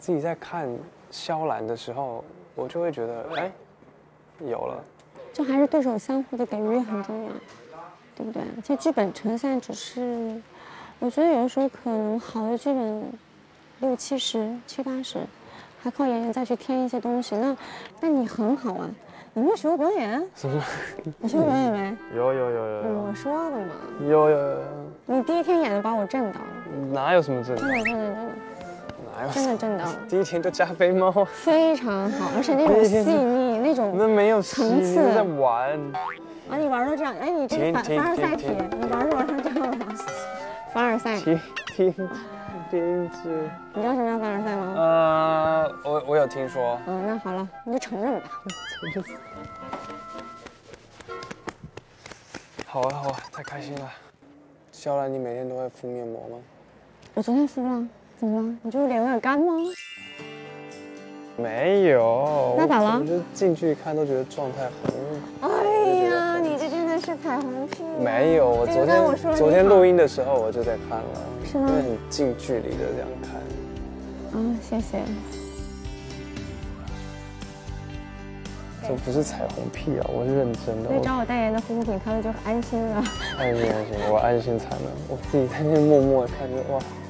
自己在看肖兰的时候，我就会觉得，哎，有了。 就还是对手相互的给予很重要，对不对？其实剧本呈现只是，我觉得有的时候可能好的剧本60%、70%、80%，还靠演员再去添一些东西。那你很好啊，你没有学过表演？ 什么？ 你学过表演没？ 有。 我说的嘛。 有。 你第一天演的把我震到了。 哪有什么震？ 真的。 哪有？ 真的震到了。 第一天就加菲猫。 非常好，而且那种细腻，那种那没有层次，在玩。 啊，你玩到这样，哎，你这个凡尔赛题，你玩成这样了。凡尔赛。 停止。 你知道什么叫凡尔赛吗？ 我有听说。 那好了，你就承认吧。 好啊，太开心了。肖兰，你每天都会敷面膜吗？ 我昨天敷了，怎么了？你就是脸有点干吗？ 没有。 那咋了？ 我就近距离看都觉得状态很好。 哎呀，你这真的是彩虹屁。 没有，我昨天录音的时候我就在看了， 是吗？ 因为很近距离的这样看。 谢谢。 这不是彩虹屁啊，我是认真的。 所以找我代言的护肤品，他们就安心了。 安心，我安心才能。我自己在那默默的看着，哇。